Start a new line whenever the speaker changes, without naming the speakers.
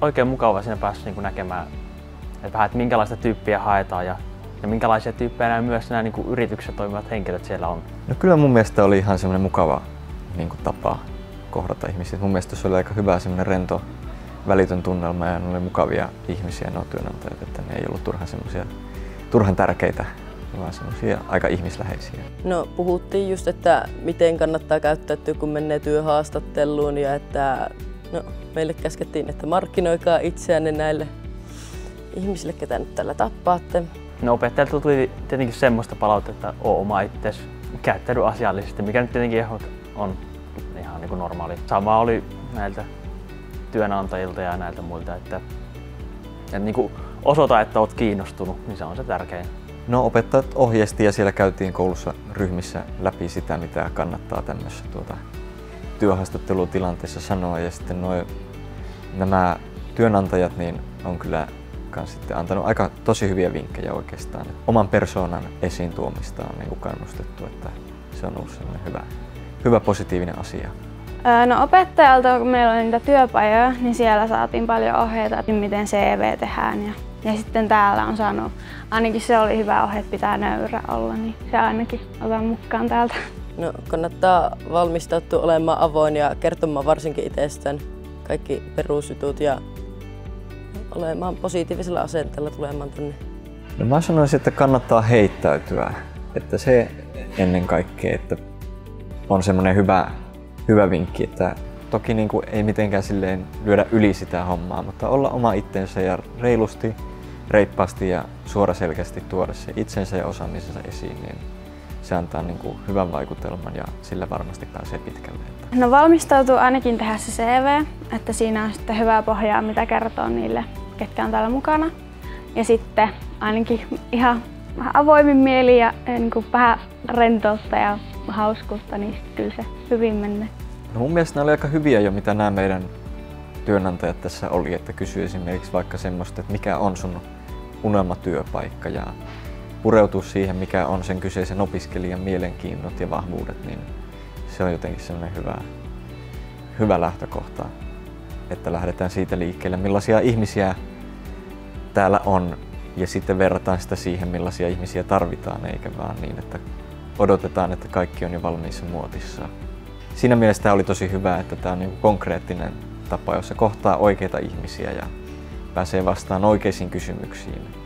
oikein mukava siinä päässä niin näkemään, että vähän, että minkälaista tyyppiä haetaan ja minkälaisia tyyppejä nämä myös nämä niin yrityksessä toimivat henkilöt siellä on.
No kyllä mun mielestä oli ihan semmoinen mukava tapa kohdata ihmisiä. Mun mielestä se oli aika hyvä semmoinen rento, välitön tunnelma ja ne oli mukavia ihmisiä, nuo työnantajat, että ne ei ollut turhan tärkeitä, vaan semmoisia aika ihmisläheisiä.
No puhuttiin just, että miten kannattaa käyttäytyä, kun menee työhaastatteluun ja että meille käskettiin, että markkinoikaa itseänne näille ihmisille, ketä nyt tällä tappaatte.
No opettajalta tuli tietenkin semmoista palautetta, että oo oma itsesi, käyttäydy asiallisesti, mikä nyt tietenkin on ihan niin kuin normaali. Sama oli näiltä työnantajilta ja näiltä muilta, että niin kuin osoita, että olet kiinnostunut, niin se on se tärkein.
No opettajat ohjeisti ja siellä käytiin koulussa ryhmissä läpi sitä, mitä kannattaa tämmöisessä työhaastattelutilanteessa sanoa. Ja sitten nämä työnantajat niin on kyllä sitten antanut tosi hyviä vinkkejä oikeastaan. Oman persoonan esiin tuomista on niin kannustettu, että se on ollut sellainen hyvä positiivinen asia.
No opettajalta, kun meillä oli niitä työpajoja, niin siellä saatiin paljon ohjeita, että miten CV tehdään. Ja sitten täällä on saanut, ainakin se oli hyvä ohje, että pitää nöyrä olla, niin se ainakin otan mukaan täältä.
No kannattaa valmistautua olemaan avoin ja kertomaan varsinkin itsestään kaikki perusjutut ja olemaan positiivisella asenteella tulemaan tänne.
No mä sanoisin, että kannattaa heittäytyä, että se ennen kaikkea, että on semmoinen hyvä vinkki, että toki niin kuin ei mitenkään silleen lyödä yli sitä hommaa, mutta olla oma itsensä ja reilusti, reippaasti ja suoraselkeästi tuoda se itsensä ja osaamisensa esiin, niin se antaa niin kuin hyvän vaikutelman ja sillä varmasti pääsee pitkälle.
No valmistautuu ainakin tehdä se CV, että siinä on sitten hyvää pohjaa, mitä kertoo niille, ketkä on täällä mukana. Ja sitten ainakin ihan avoimin mieli ja niin kuin vähän rentoutta ja hauskuutta, niin kyllä se hyvin menee.
No mun mielestä nämä oli aika hyviä jo, mitä nämä meidän työnantajat tässä oli, että kysyi esimerkiksi vaikka semmoista, että mikä on sun unelmatyöpaikka ja pureutua siihen, mikä on sen kyseisen opiskelijan mielenkiinnot ja vahvuudet, niin se on jotenkin semmoinen hyvä lähtökohta, että lähdetään siitä liikkeelle, millaisia ihmisiä täällä on ja sitten verrataan sitä siihen, millaisia ihmisiä tarvitaan, eikä vaan niin, että odotetaan, että kaikki on jo valmiissa muotissa. Siinä mielessä tämä oli tosi hyvä, että tämä on niin konkreettinen tapa, jossa kohtaa oikeita ihmisiä ja pääsee vastaan oikeisiin kysymyksiin.